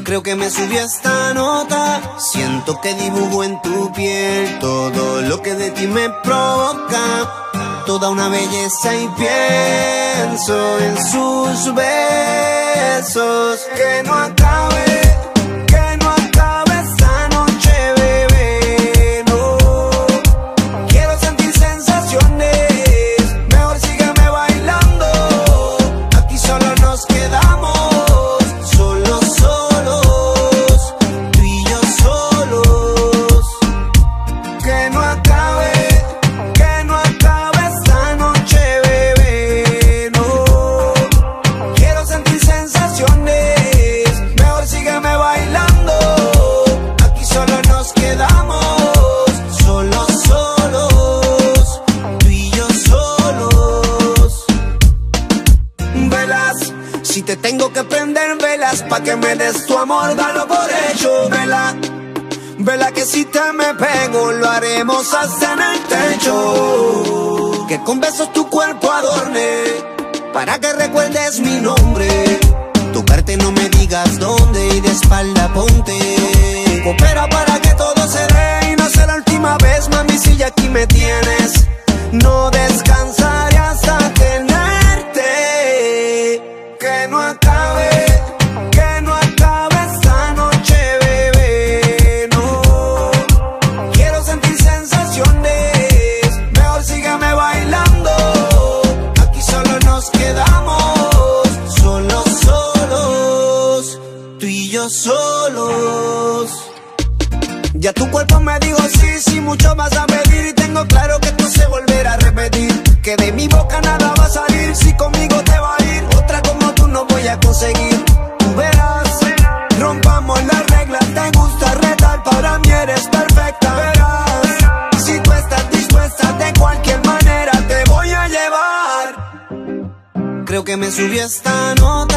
Creo que me subí a esta nota. Siento que dibujo en tu piel todo lo que de ti me provoca. Toda una belleza y pienso en sus besos. Que no acabe esta noche, bebé, no. Quiero sentir sensaciones, mejor sígueme bailando. Aquí solo nos quedamos, solos, tú y yo solos. Que no acabe esta noche, bebé, no. Quiero sentir sensaciones, mejor sígueme bailando. Aquí solo nos quedamos, solos, tú y yo solos. Velas, si te tengo que prender velas pa' que me des tu amor, dalo por hecho. Vela que si te me pego lo haremos hasta en el techo. Que con besos tu cuerpo adorne, para que recuerdes mi nombre. Tocarte no me digas dónde y de espalda ponte. Coopera para que todo se dé y no sea la última vez, mami, si ya aquí me tienes. No descansaré hasta tenerte. Que no acabe esta noche, bebé, no. Quiero sentir sensaciones, mejor sígueme bailando. Aquí solo nos quedamos, solos, tú y yo solos. Ya tu cuerpo me dijo sí, mucho vas a pedir. Y tengo claro que esto se volverá a repetir. Que de mi boca nada va a salir, si conmigo te va a ir. Otra como tú no voy a conseguir. Tú verás, rompamos las reglas. Te gusta retar, para mí eres perfecta. Verás, si tú estás dispuesta, de cualquier manera te voy a llevar. Creo que me subí a esta nota.